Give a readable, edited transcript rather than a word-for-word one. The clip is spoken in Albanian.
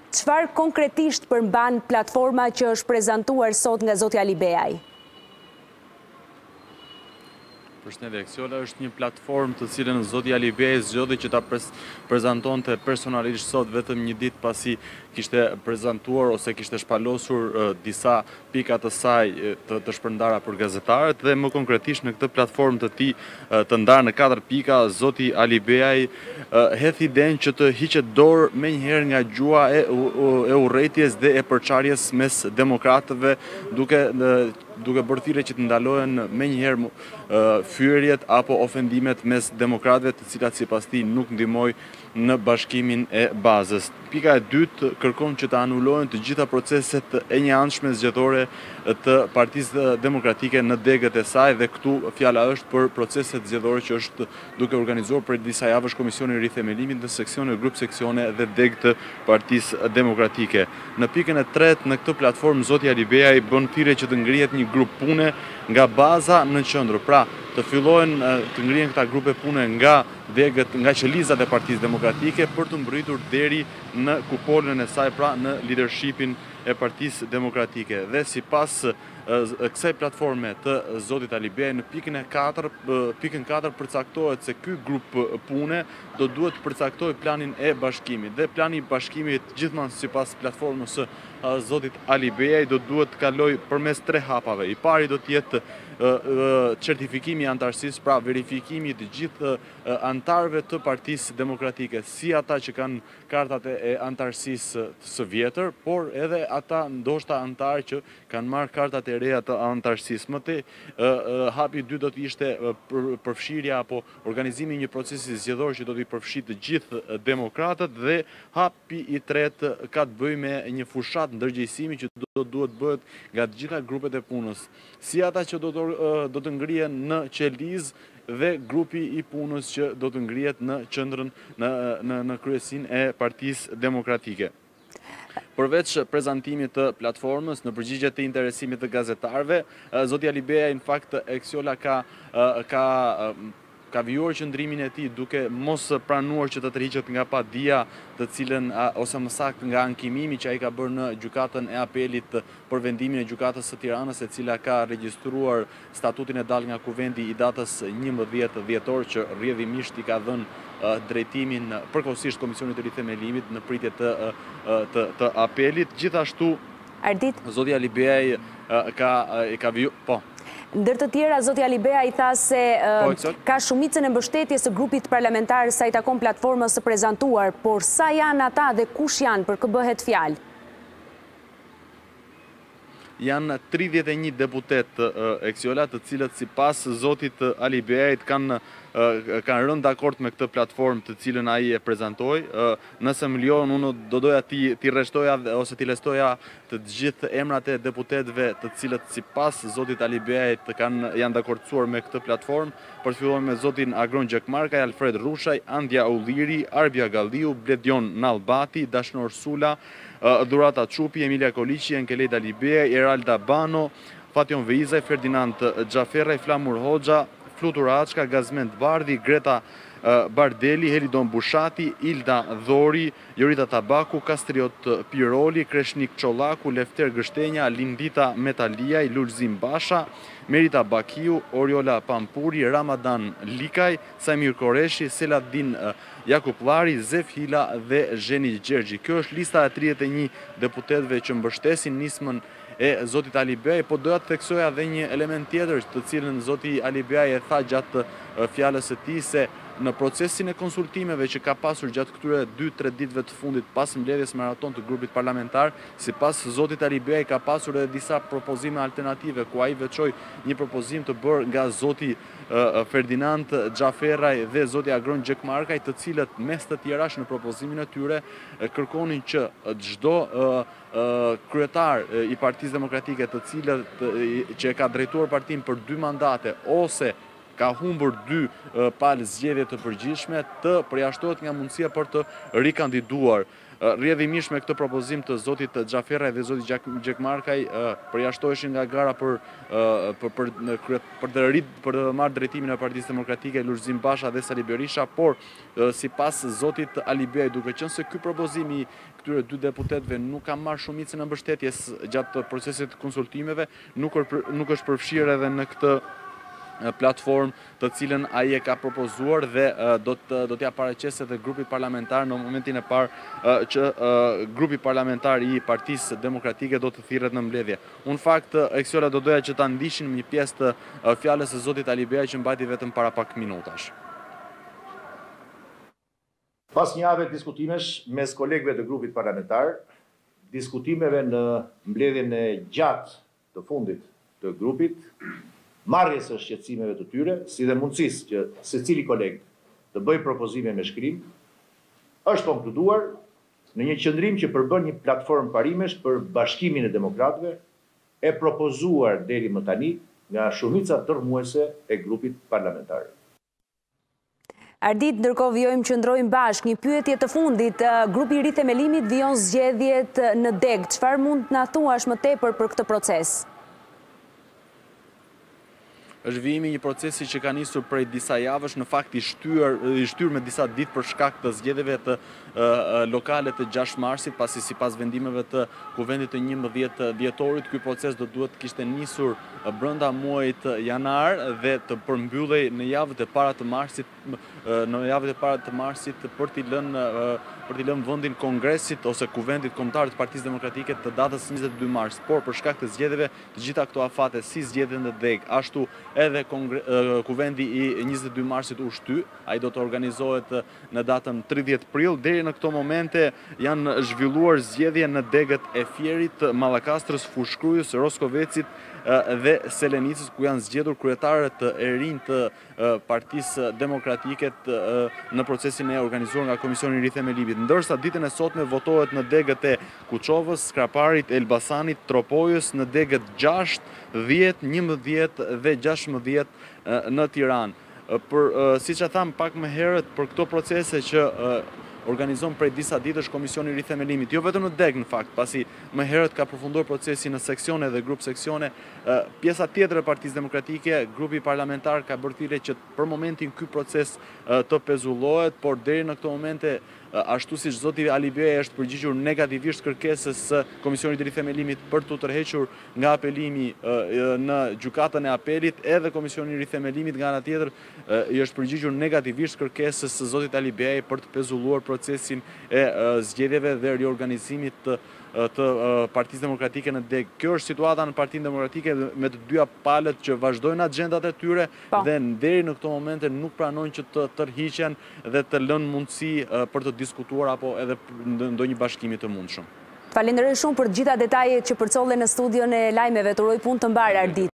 Çfarë konkretisht përmban platforma që është prezantuar sot nga zoti Ali Beaj? Përshëndetje, Eksiola është një platformë të cilën zoti Ali Beaj zgjodhi që ta prezantonte personalisht sot vetëm një ditë pasi kishte prezantuar ose kishte shpalosur disa pika të saj të shpërndara për gazetarët dhe më konkretisht në këtë platformë të tij të ndarë në 4 pika, zoti Ali Beaj hedh idenë që të hiqet dorë menjëherë nga gjua e urrëties dhe e përçarjes mes demokratëve duke bërë thirrje që të ndalohen menjëherë fyerjet apo ofendimet mes demokratëve, të cilat sipas tij nuk ndihmojnë në bashkimin e bazës. Pika e dytë kërkon që të anulohen të gjitha proceset e njëanshme zgjedhore të Partisë Demokratike në degët e saj dhe këtu fjala është për proceset zgjedhore që është duke organizuar për disa javësh Komisioni i Rithemelimit në seksione, grup seksione dhe degë të Partisë Demokratike. Në pikën e tretë në këtë platformë zoti Ali Beaj bën thirrje që të ngrihet një grup pune nga baza në qendër. Pra, të fillohen të ngrihen këta grupe pune nga degët, nga qelizat e Partisë Demokratike për të mbërritur deri në kupolën e saj, pra në leadershipin e Partisë Demokratike. Dhe sipas kësaj platforme të zotit Ali Beaj në pikën 4 përcaktohet se ky grup pune do duhet të përcaktojë planin e bashkimit. Dhe plani i bashkimit gjithmonë sipas platformës së zotit Ali Beaj do duhet të kalojë përmes 3 hapave. I pari do të jetë certifikimi i antarësisë, pra verifikimi të gjithë antarëve të Partisë Demokratike, si ata që kanë kartat e antarësisë së vjetër, por edhe ata ndoshta antarë që kanë marrë kartat e reja të antarësisë. Më tej, hapi i dytë do të ishte përfshirja apo organizimi i një procesi zgjedhor që do të përfshijë të gjithë demokratët dhe hapi i tretë ka të bëjë me një fushat ndërgjegjësimi që duhet bëhet nga të gjitha grupet e punës, si ata që do të ngrihen në qelizë dhe grupi i punës që do të ngrihet në qendrën në kryesinë e Partisë Demokratike. Përveç prezantimit të platformës në përgjigje të interesimit të gazetarëve, zoti Ali Beaj në fakt Eksiola ka vijuar qëndrimin e tij duke mos pranuar që të tërhiqet nga padia, të cilën ose më saktë nga ankimimi që ai ka bërë në gjykatën e apelit për vendimin e gjykatës së Tiranës, e cila ka regjistruar statutin e dalë nga kuvendi i datës 11 dhjetor që rrjedhimisht i ka dhënë drejtimin përkohësisht Komisionit të Rithemelimit në pritje të apelit. Gjithashtu zoti Ali Beaj ka vijuar Ndër të tjera, zoti Ali Beaj tha se ka shumicën e mbështetjes së grupit parlamentar sa i takon platformës së prezantuar, por sa janë ata dhe kush janë, për kë bëhet fjalë? Janë 31 deputet Eksiola, të cilët sipas zotit Ali Beajit kanë rënë dakord me këtë platformë të cilën ai e prezantoi. Nëse më lejon, unë do doja ti rreshtoja ose ti listoja të gjithë emrat e deputetëve të cilët sipas zotit Ali Beajit janë dakordsuar me këtë platformë. Për të filluar me zotin Agron Gjekmarkaj, Alfred Rushaj, Andja Ulliri, Arbia Galliu, Bledion Nallbati, Dashnor Sula, Dhurata Çupi, Emilia Koliqi, Enkeleda Ali Beaj, Eralda Bano, Fation Veizaj, Ferdinand Xhaferaj, Flamur Hoxha, Flutur Açka, Gazment Bardhi, Greta Bardeli, Helidon Bushati, Ilda Dhori, Jorita Tabaku, Kastriot Piroli, Kreshnik Çollaku, Lefter Gështenja, Lindita Metaliaj, Lulzim Basha, Merita Bakiu, Oriola Pampuri, Ramadan Likaj, Samir Koreshi, Seladin Jakuplari, Zef Hila dhe Zheni Gjergji. Kjo është lista e 31 deputetëve që mbështesin nismën e zotit Ali Beaj, po doja të theksoja edhe një element tjetër të cilën zoti Ali Beaj e tha gjatë fjalës së tij se në procesin e konsultimeve që ka pasur gjatë këtyre 2-3 ditëve të fundit pas mbledhjes maraton të grupit parlamentar, sipas zotit Ali Beaj ka pasur edhe disa propozime alternative ku ai veçoi një propozim të bërë nga zoti Ferdinand Xhaferaj dhe zoti Agron Gjekmarkaj, të cilët mes të tjerash në propozimin e tyre kërkonin që çdo kryetar i Partisë Demokratike që ka drejtuar partinë për 2 mandate ose ka humbur 2 palë zgjedhje të përgjithshme të përjashtohet nga mundësia për të rikandiduar. rrjedhimisht me këtë propozim të zotit Xhaferaj dhe zotit Gjekmarkaj përjashtoheshin nga gara për të marrë drejtimin e Partisë Demokratike, Lulzim Basha dhe Sali Berisha, por sipas zotit Alibeaj, duke qenë se ky propozim i këtyre dy deputetëve nuk ka marrë shumicën e mbështetjes gjatë procesit të konsultimeve, nuk është përfshirë edhe në këtë platformë të cilën ai e ka propozuar dhe do t'ja paraqesë edhe grupit parlamentar në momentin e parë që grupi parlamentar i Partisë Demokratike do të thirret në mbledhje. Unë fakt Eksiola do doja që ta ndiqnin një pjesë të fjalës së zotit Alibeaj që mbajti vetëm para pak minutash. Pas një jave diskutimesh mes kolegëve të grupit parlamentar, diskutimeve në mbledhjen e gjatë të fundit të grupit, marrjes së shqetësimeve të tyre, si dhe mundësisë që secili koleg të bëjë propozime me shkrim, është konkluduar në një qëndrim që përbën një platformë parimesh për bashkimin e demokratëve, e propozuar deri më tani nga shumica tërmuese e grupit parlamentar. Ardit, ndërkohë vjojmë që ndrojmë bashkë një pyetje të fundit. Grupi i Ri Themelimit vijon zgjedhjet në deg. Çfarë mund na thuash më tepër për këtë proces? Është vijimi një procesi që ka nisur prej disa javësh, në fakt i shtyr me disa ditë për shkak të zgjedhjeve të lokale të 6 marsit, pasi sipas vendimeve të Kuvendit të 11 dhjetorit, ky proces do duhet të kishte nisur brenda muajit janar dhe të përmbyllej në javët e para të marsit, për t'i lënë vendin Kongresit ose Kuvendit Kombëtar të Partisë Demokratike të datës 22 mars. Por për shkak të zgjedhjeve, të gjitha këto afate si zgjedhjen në deg, ashtu edhe Kuvendi i 22 marsit u shty, ai do të organizohet në datën 30 prill. Deri në këto momente janë zhvilluar zgjedhje në degët e Fierit, Mallakastrës, Fushkrujës, Roskovecit dhe Selenicës, ku janë zgjedhur kryetarët e rinj të Partisë Demokratike në procesin e organizuar nga Komisioni i Ri Themelimit. Ndërsa ditën e sotme votohet në degët e Kuçovës, Skraparit, Elbasanit, Tropojës, në degët 6, 10, 11 dhe 16 në Tiranë. Siç e tham pak më herët, për këto procese që organizon prej disa ditësh Komisioni i Ri Themelimit, jo vetëm në deg në fakt, pasi më herët ka përfunduar procesi në seksione dhe grup seksione, pjesa tjetër e Partisë Demokratike, grupi parlamentar ka bërë thirrje që për momentin ky proces të pezullohet, por deri në këto momente, ashtu siç zoti Alibeaj është përgjigjur negativisht kërkesës së Komisionit të Ri Themelimit për të tërhequr nga apelimi në gjykatën e apelit, edhe Komisioni i Ri Themelimit nga ana tjetër i është përgjigjur negativisht kërkesës së zotit Alibeaj për të pezulluar procesin e zgjedhjeve dhe riorganizimit të Partisë Demokratike në deg. Kjo është situata në Partinë Demokratike me të dyja palët që vazhdojnë agjendat e tyre dhe deri në këto momente nuk pranojnë që të tërhiqen dhe të lënë mundësi për të diskutuar apo edhe ndonjë bashkimi të mundshëm. Falenderoj shumë për të gjitha detajet që përcollen në studion e lajmeve. Të uroj punë të mbarë, Ardit.